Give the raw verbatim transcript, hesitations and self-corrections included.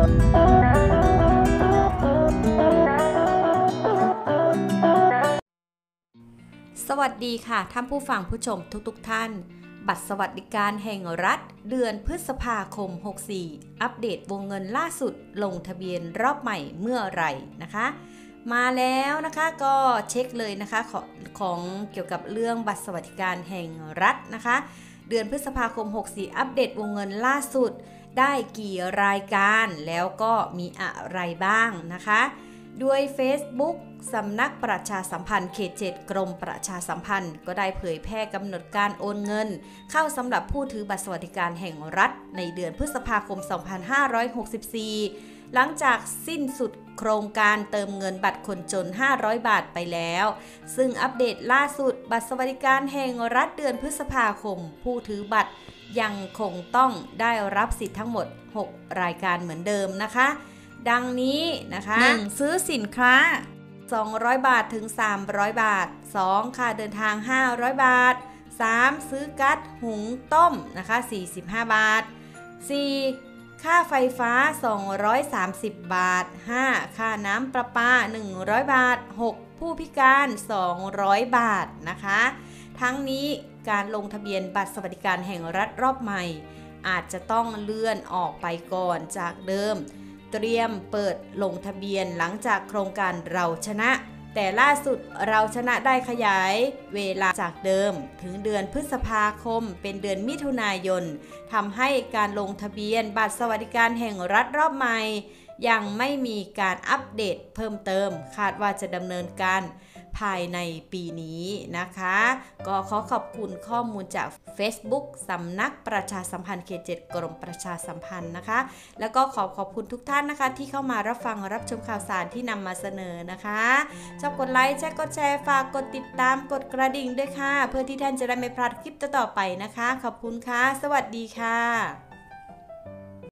สวัสดีค่ะท่านผู้ฟังผู้ชมทุกๆท่านบัตรสวัสดิการแห่งรัฐเดือนพฤษภาคมหกสี่อัปเดตวงเงินล่าสุดลงทะเบียนรอบใหม่เมื่อไหร่นะคะมาแล้วนะคะก็เช็คเลยนะคะของของเกี่ยวกับเรื่องบัตรสวัสดิการแห่งรัฐนะคะเดือนพฤษภาคมหกสี่อัปเดตวงเงินล่าสุดได้กี่รายการแล้วก็มีอะไรบ้างนะคะด้วย Facebook สำนักประชาสัมพันธ์เขตเจ็ดกรมประชาสัมพันธ์ก็ได้เผยแพร่กำหนดการโอนเงินเข้าสำหรับผู้ถือบัตรสวัสดิการแห่งรัฐในเดือนพฤษภาคมสองพันห้าร้อยหกสิบสี่หลังจากสิ้นสุดโครงการเติมเงินบัตรคนจนห้าร้อยบาทไปแล้วซึ่งอัปเดตล่าสุดบัตรสวัสดิการแห่งรัฐเดือนพฤษภาคมผู้ถือบัตรยังคงต้องได้รับสิทธิ์ทั้งหมดหกรายการเหมือนเดิมนะคะดังนี้นะคะ หนึ่ง ซื้อสินค้าสองร้อยบาทถึงสามร้อยบาท สอง ค่าเดินทางห้าร้อยบาท สาม ซื้อก๊าซหุงต้มนะคะสี่สิบห้าบาท สี่ ค่าไฟฟ้าสองร้อยสามสิบบาท ห้า ค่าน้ำประปาหนึ่งร้อยบาท หก ผู้พิการสองร้อยบาทนะคะทั้งนี้การลงทะเบียนบัตรสวัสดิการแห่งรัฐรอบใหม่อาจจะต้องเลื่อนออกไปก่อนจากเดิมเตรียมเปิดลงทะเบียนหลังจากโครงการเราชนะแต่ล่าสุดเราชนะได้ขยายเวลาจากเดิมถึงเดือนพฤษภาคมเป็นเดือนมิถุนายนทำให้การลงทะเบียนบัตรสวัสดิการแห่งรัฐรอบใหม่ยังไม่มีการอัปเดตเพิ่มเติมคาดว่าจะดำเนินการภายในปีนี้นะคะก็ขอขอบคุณข้อมูลจาก Facebook สำนักประชาสัมพันธ์เขตเจ็ดกรมประชาสัมพันธ์นะคะแล้วก็ขอขอบคุณทุกท่านนะคะที่เข้ามารับฟังรับชมข่าวสารที่นำมาเสนอนะคะชอบกดไลค์แชร์กดแชร์ฝากกดติดตามกดกระดิ่งด้วยค่ะเพื่อที่ท่านจะได้ไม่พลาดคลิปต่อๆไปนะคะขอบคุณค่ะสวัสดีค่ะ